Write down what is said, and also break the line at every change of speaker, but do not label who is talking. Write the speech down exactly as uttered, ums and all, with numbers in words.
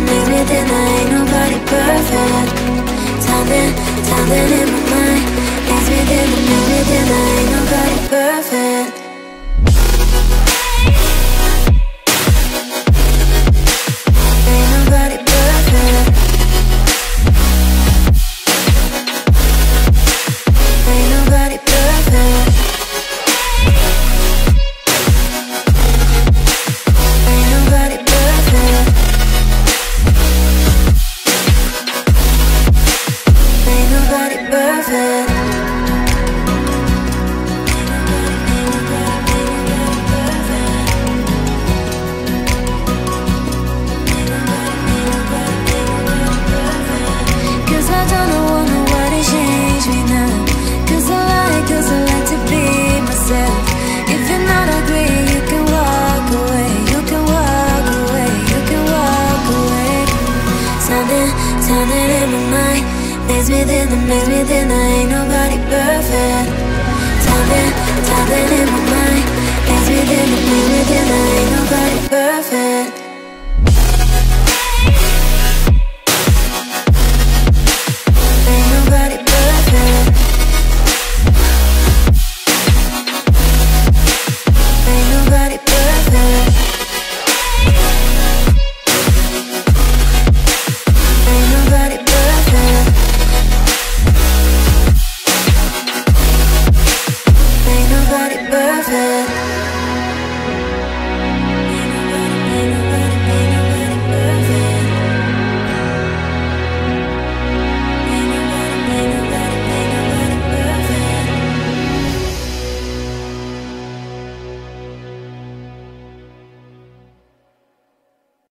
mix within, there ain't nobody perfect. Something, something in my mind. Mix within the mix within, there ain't nobody perfect. Ain't nobody perfect. Ain't nobody perfect. Ain't nobody perfect. Ain't nobody perfect. Cause I don't know, want nobody change me now. Cause I like, cause I like to be myself. If you're not agree, you can walk away. You can walk away, you can walk away. Something, something in my mind. Mix within the mix within, there ain't nobody perfect. Something, something in my mind. Mix within the mix within, there ain't nobody perfect.